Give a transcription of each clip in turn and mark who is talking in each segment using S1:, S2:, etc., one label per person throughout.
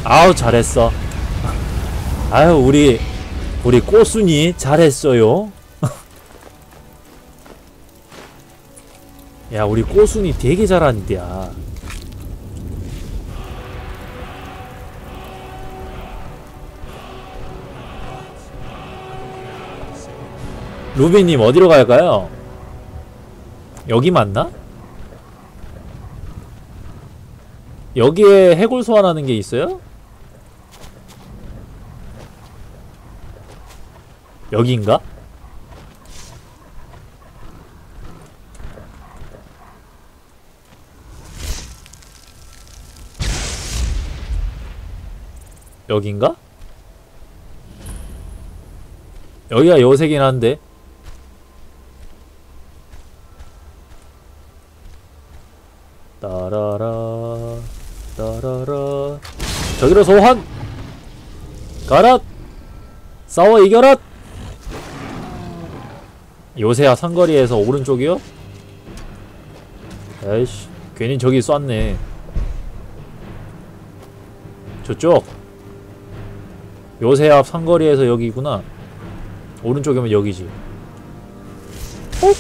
S1: 아우 잘했어. 아유 우리 꼬순이 잘했어요. 야 우리 꼬순이 되게 잘한대야. 루비님 어디로 갈까요? 여기 맞나? 여기에 해골 소환하는 게 있어요? 여기인가? 여긴가? 여기가 요새긴 한데. 따라라 따라라. 저기로 소환! 가라! 싸워 이겨라! 요새야 상거리에서 오른쪽이요? 에이씨 괜히 저기 쐈네. 저쪽 요새 앞 상거리에서 여기구나. 오른쪽이면 여기지. 어?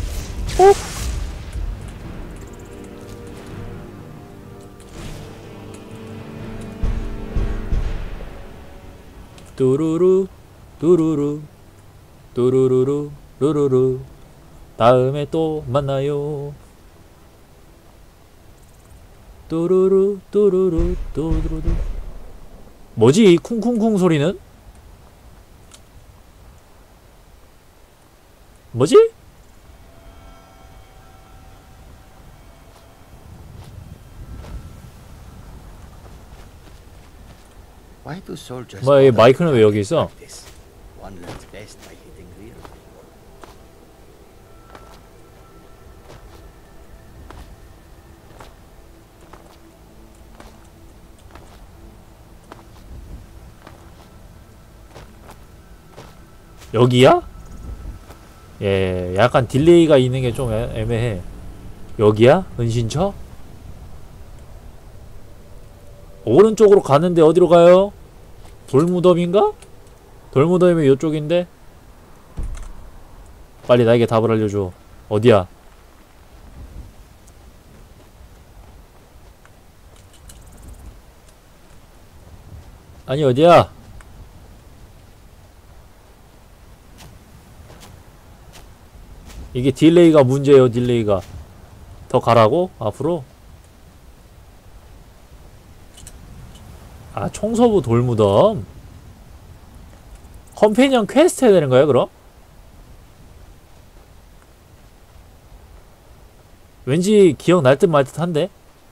S1: 뚜루루 뚜루루 뚜루루루 루루루. 다음에 또 만나요. 뚜루루 뚜루루 뚜루루. 뭐지 이 쿵쿵쿵 소리는? 뭐지? 뭐야 이 마이크는 왜 여기 있어? 여기야? 예, 약간 딜레이가 있는 게 좀 애매해. 여기야? 은신처? 오른쪽으로 가는데 어디로 가요? 돌무덤인가? 돌무덤이면 요쪽인데? 빨리 나에게 답을 알려줘. 어디야? 아니 어디야? 이게 딜레이가 문제예요. 딜레이가. 더 가라고? 앞으로? 아 청소부 돌무덤. 컴패니언 퀘스트 해야 되는 거야 그럼? 왠지 기억날 듯 말 듯한데?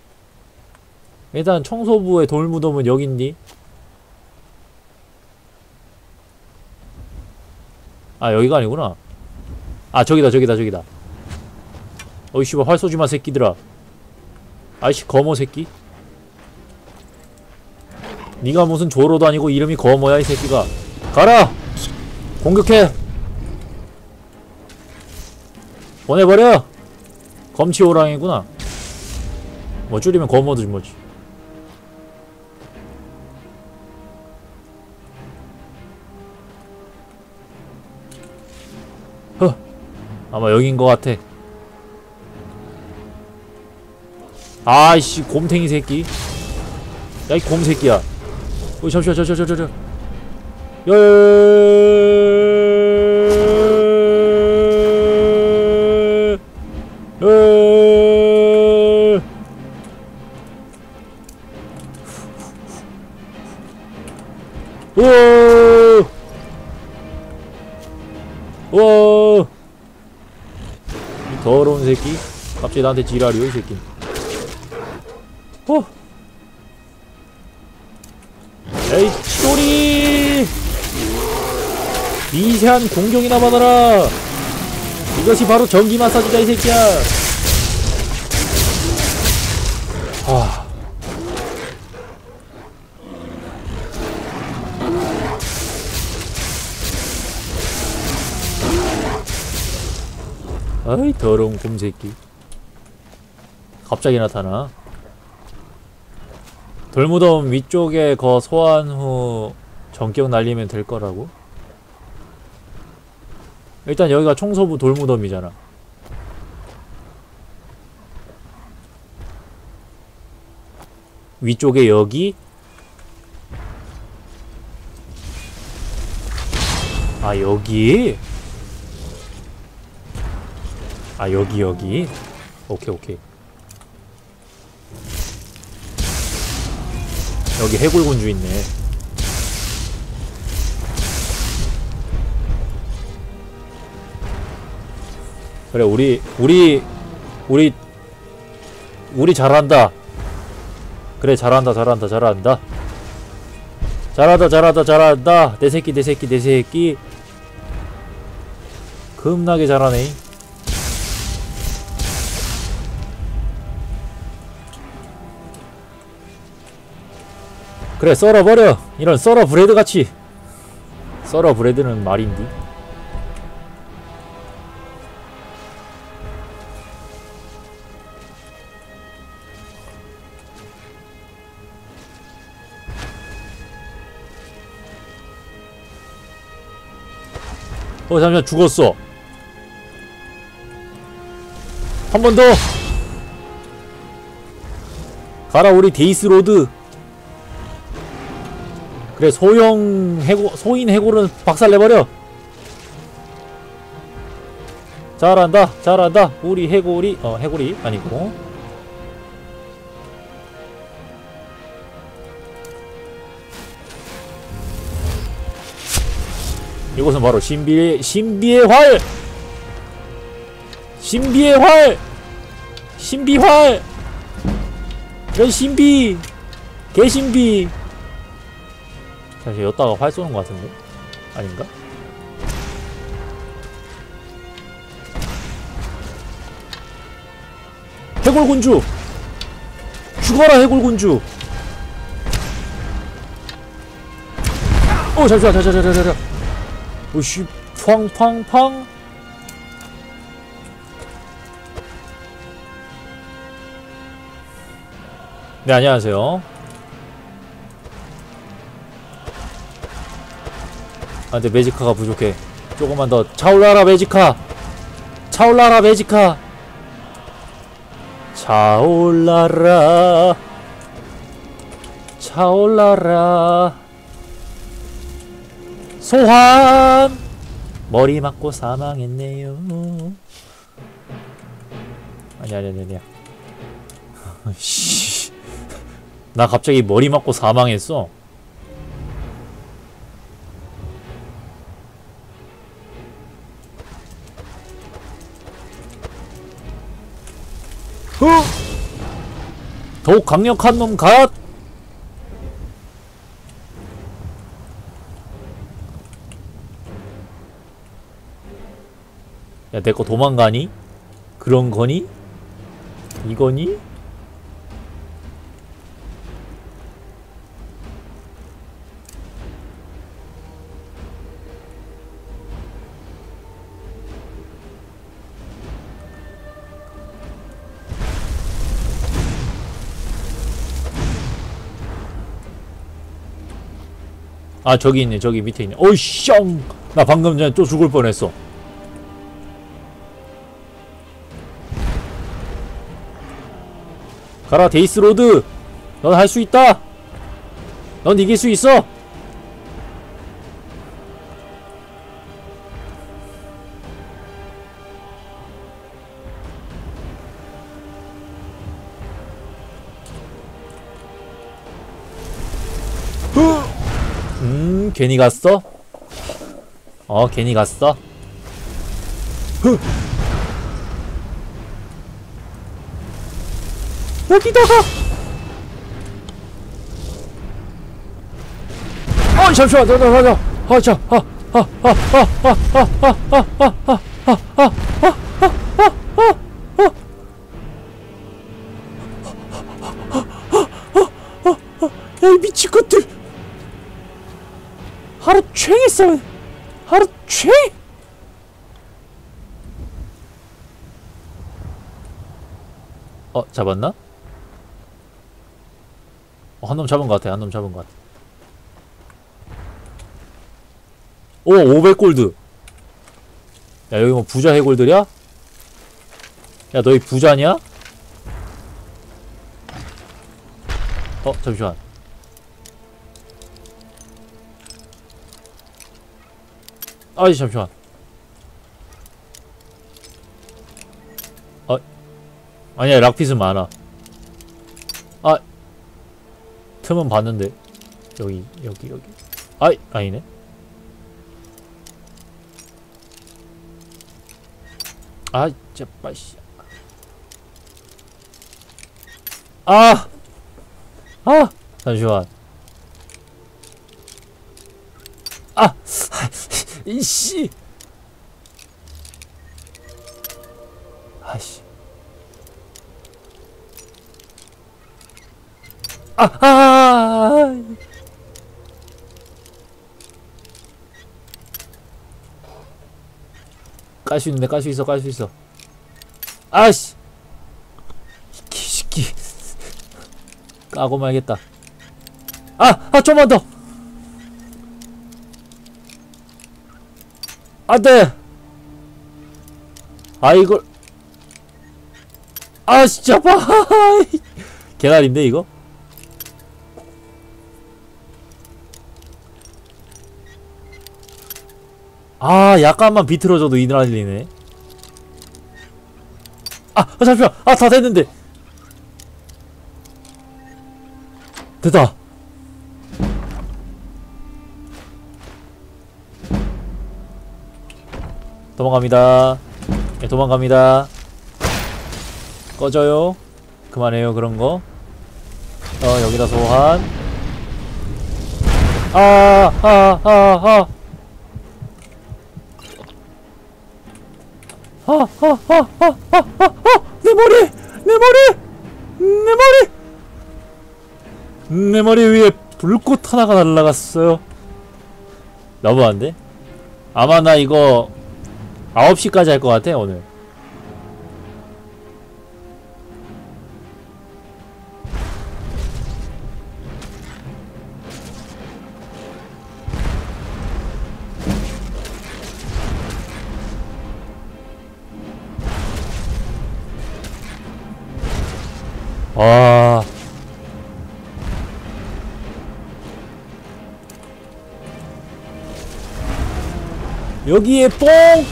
S1: 일단 청소부의 돌무덤은 여긴디. 아 여기가 아니구나. 아 저기다 저기다 저기다. 어이 씨발 활 쏘지마 새끼들아. 아이씨 거머 새끼. 니가 무슨 조로도 아니고 이름이 거머야 이 새끼가. 가라! 공격해! 보내버려! 검치호랑이구나. 뭐 줄이면 거머지 뭐지. 아마 여긴 것 같아. 아이씨 곰탱이 새끼. 야 이 곰새끼야. 어이 잠시만 저 우와 이 더러운 새끼. 갑자기 나한테 지랄이요 이 새끼. 에이 치돌이 미세한 공격이나 받아라. 이것이 바로 전기 마사지다 이 새끼야. 아이 더러운 곰새끼. 갑자기 나타나. 돌무덤 위쪽에 거 소환 후 전격 날리면 될 거라고? 일단 여기가 청소부 돌무덤이잖아. 위쪽에 여기? 아 여기? 아 여기 오케이 여기 해골군주 있네. 그래 우리 잘한다. 그래 잘한다 내 새끼 겁나게 잘하네. 그래 썰어버려. 이런 썰어브레드 같이. 썰어브레드는 말인디. 잠시만 죽었어. 한 번 더. 가라 우리 데이스로드. 그래 소인 해골은 박살내버려. 잘한다 우리 해골이 해골이 아니고 이것은 바로 신비의 활! 신비활! 이런 신비! 개신비! 사실 여기다가 활 쏘는 것 같은데? 아닌가? 해골군주! 죽어라 해골군주! 잠시만 오씨 팡팡팡. 네 안녕하세요. 아 근데 매지카가 부족해. 조금만 더 차올라라 매지카. 차올라라 소환! 머리 맞고 사망했네요. 아니야. 씨. 나 갑자기 머리 맞고 사망했어. 더욱 강력한 놈 갓! 야, 내 거 도망가니? 그런 거니? 이거니? 아, 저기 있네. 저기 밑에 있네. 어이, 쌍! 나 방금 전에 또 죽을 뻔했어. 가라 데이스로드. 넌 할 수 있다. 넌 이길 수 있어. 괜히 갔어? 괜히 갔어? 여기다가! 잠시만, 야, 이 미친 것들! 하루 종일 싸워! 하루 종일! 잡았나? 한 놈 잡은 것 같아. 한 놈 잡은 것 같아. 오 500골드. 야 여기 뭐 부자 해골들이야? 야 너희 부자냐? 잠시만. 아이 잠시만. 아니야 락핏은 많아. 틈은 봤는데 여기 아니네. 진짜 빠씨. 잠시만. 이씨. 아씨. 깔 수 있는데 깔 수 있어 깔 수 있어. 아씨. 시끼 까고 말겠다. 좀만 더. 안돼. 이걸. 진짜 봐. 개나리인데 이거? 약간만 비틀어져도 이 난리네. 잠시만. 다 됐는데. 됐다. 도망갑니다. 예, 도망갑니다. 꺼져요. 그만해요 그런거. 여기다 소환. 내 머리! 내 머리! 내 머리! 내 머리 위에 불꽃 하나가 날아갔어요. 너무한데? 아마 나 이거 9시까지 할 것 같아 오늘. 여기에 뽕!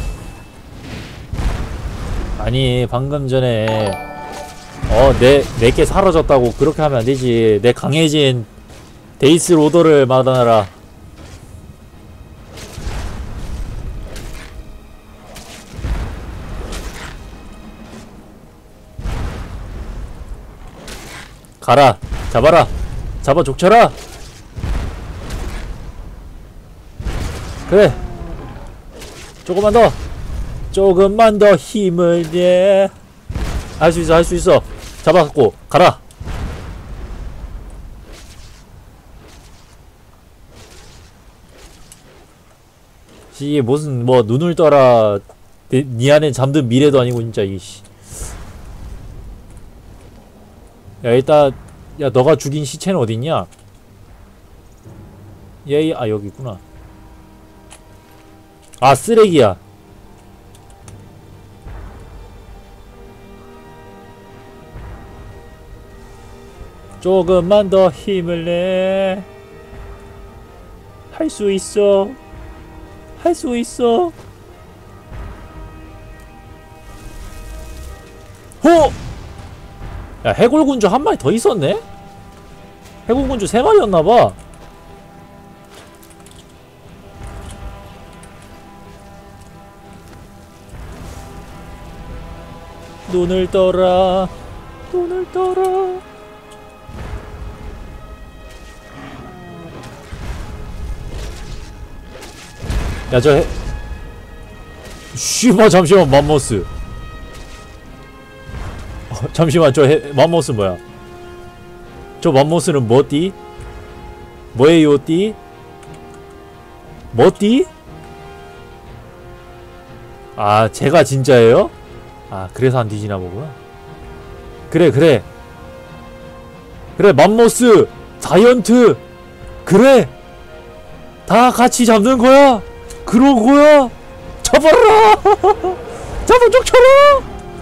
S1: 아니 방금 전에 내게 사라졌다고 그렇게 하면 안되지. 내 강해진 데이스 로더를 받아놔라. 가라. 잡아라. 잡아 족쳐라. 그래. 조금만 더 힘을 내. 할 수 있어 할 수 있어. 잡아갖고 가라. 이게 무슨 뭐 눈을 떠라 니 안에 잠든 미래도 아니고 진짜 이씨. 야 일단 야 너가 죽인 시체는 어딨냐? 얘 여기 있구나. 쓰레기야. 조금만 더 힘을 내. 할 수 있어. 할 수 있어. 호! 야 해골군주 한 마리 더 있었네? 해골군주 3마리였나봐. 눈을 떠라. 눈을 떠라. 야 저 씨발 잠시만 맘모스. 잠시만 저 맘모스 뭐야? 저 맘모스는 뭐띠? 뭐예요 띠? 뭐띠? 제가 진짜예요? 그래서 안 뒤지나 보구나. 그래 맘모스 자이언트! 그래! 다 같이 잡는 거야! 그런 거야! 잡아라! 잡아 쫓쳐라!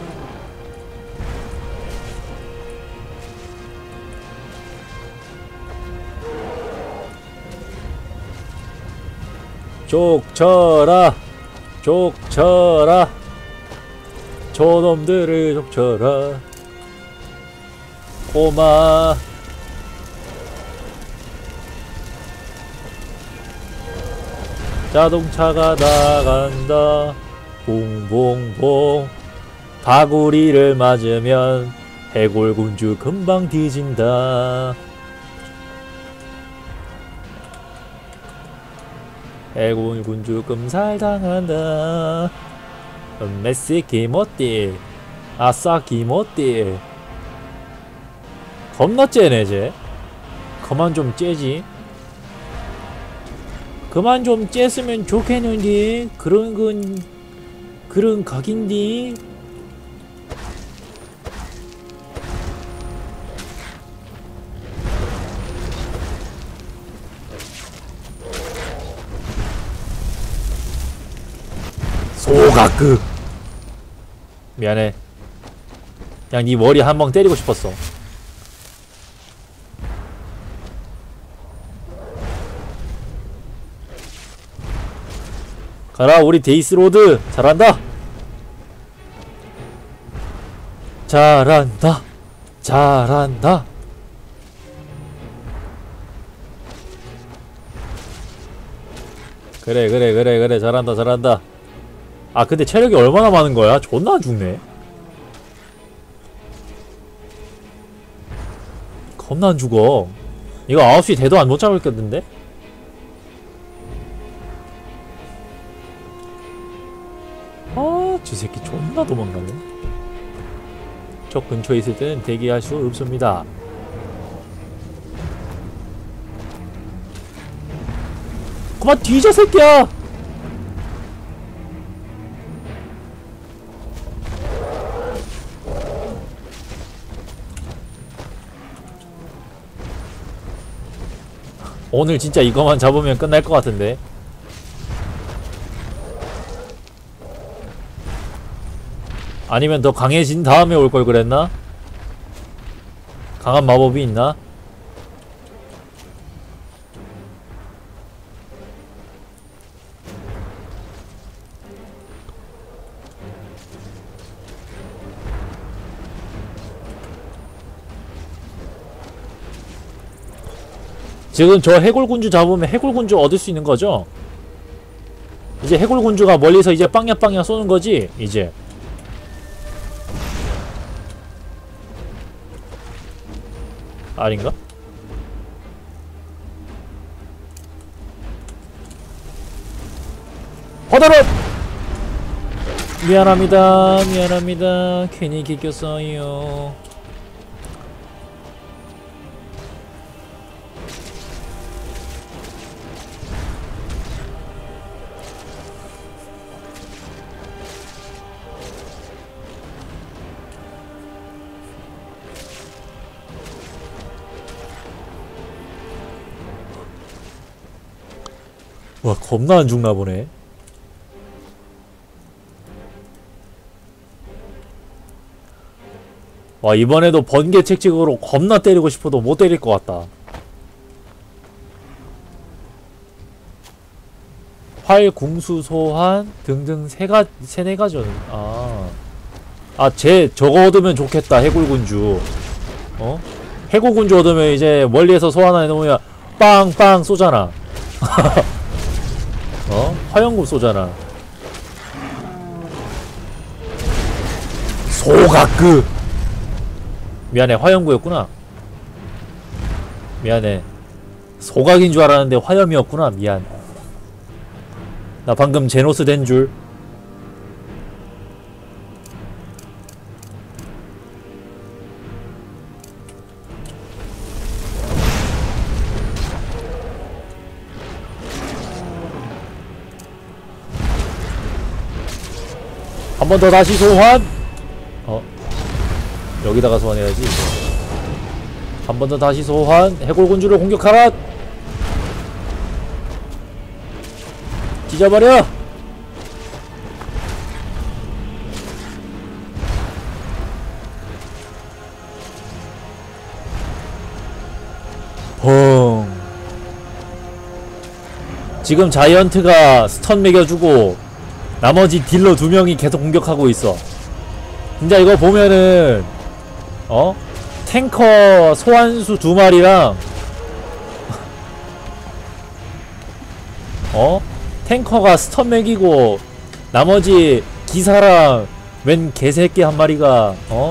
S1: 족쳐라! 족쳐라! 저놈들을 족쳐라! 꼬마! 자동차가 나간다. 봉봉봉. 다구리를 맞으면 해골군주 금방 뒤진다. 해골군주 금살당한다. 메시 기모띠. 아싸 기모띠. 겁나 째네 쟤. 그만 좀 째지. 그만 좀 쬐으면 좋겠는데. 그런 각인데. 소가크. 미안해. 그냥 네 머리 한 방 때리고 싶었어. 가라 우리 데이스로드. 잘한다. 잘한다. 잘한다. 그래 잘한다 잘한다. 아 근데 체력이 얼마나 많은 거야? 존나 안 죽네. 겁나 안 죽어. 이거 9시 대도 안 못 잡을겠는데? 아, 저 새끼 존나 도망가네. 적 근처에 있을 때는 대기할 수 없습니다. 그만 뒤져 새끼야! 오늘 진짜 이거만 잡으면 끝날 것 같은데. 아니면 더 강해진 다음에 올 걸 그랬나? 강한 마법이 있나? 지금 저 해골군주 잡으면 해골군주 얻을 수 있는 거죠? 이제 해골군주가 멀리서 이제 빵야빵야 쏘는 거지? 이제 아닌가? 받아라! 미안합니다. 괜히 개겼어요. 와 겁나 안 죽나 보네. 와 이번에도 번개 책찍으로 겁나 때리고 싶어도 못 때릴 것 같다. 활, 궁수, 소환 등등 세네 가지. 저거 얻으면 좋겠다. 해골군주. 해골군주 얻으면 이제 멀리에서 소환해 놓으면 빵빵 쏘잖아. 화염금 쏘잖아. 소가크. 미안해 화염구였구나. 미안해 소각인 줄 알았는데 화염이었구나. 미안. 나 방금 제노스 된 줄. 한 번 더 다시 소환! 여기다가 소환해야지. 한 번 더 다시 소환. 해골군주를 공격하라. 찢어버려. 펑. 지금 자이언트가 스턴 매겨주고 나머지 딜러 2명이 계속 공격하고 있어. 진짜 이거 보면은 탱커 소환수 2마리랑 탱커가 스턴 매기고 나머지 기사랑 웬 개새끼 한 마리가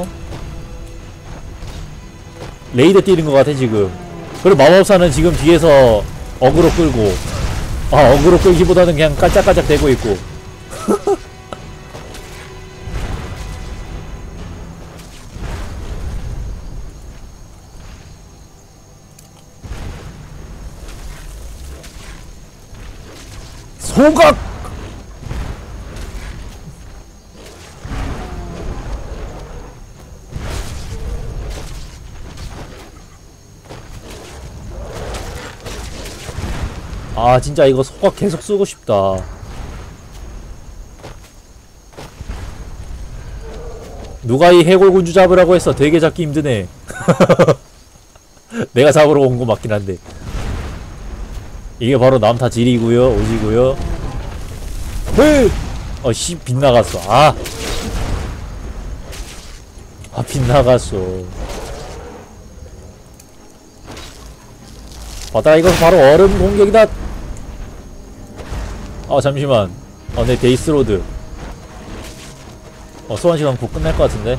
S1: 레이더 뛰는 것 같아 지금. 그리고 마법사는 지금 뒤에서 어그로 끌고 어그로 끌기보다는 그냥 깔짝깔짝 대고 있고. 소각! 아 진짜 이거 소각 계속 쓰고 싶다. 누가 이 해골군주 잡으라고 했어. 되게 잡기 힘드네. 내가 잡으러 온 거 맞긴 한데. 이게 바로 남타 질이고요. 오지고요. 헐! 씨 빗나갔어. 빗나갔어. 받아. 이거 바로 얼음 공격이다. 잠시만. 내 데이스로드. 소환시간 곧 끝날 것 같은데.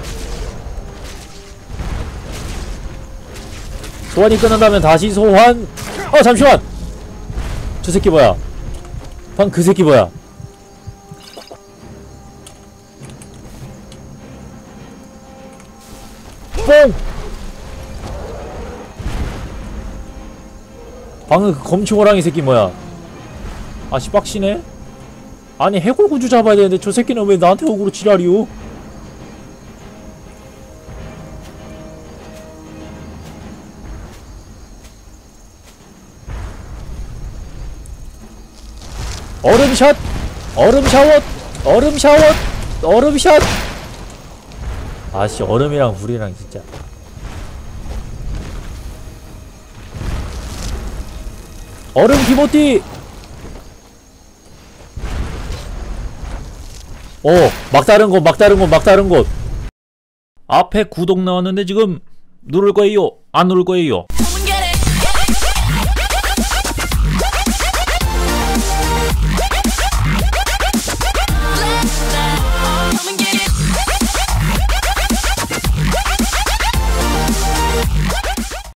S1: 소환이 끝난다면 다시 소환. 잠시만. 저 새끼 뭐야? 방금 그 새끼 뭐야? 뽕! 방금 그 검치호랑이 새끼 뭐야? 씨 빡치네? 아니 해골군주 잡아야 되는데 저 새끼는 왜 나한테 호구로 지랄이오? 얼음샷! 얼음샤워! 얼음샤워! 얼음샷! 씨 얼음이랑 불이랑 진짜. 얼음 기모띠! 막다른 곳, 막다른 곳, 막다른 곳. 앞에 구독 나왔는데 지금 누를 거예요? 안 누를 거예요?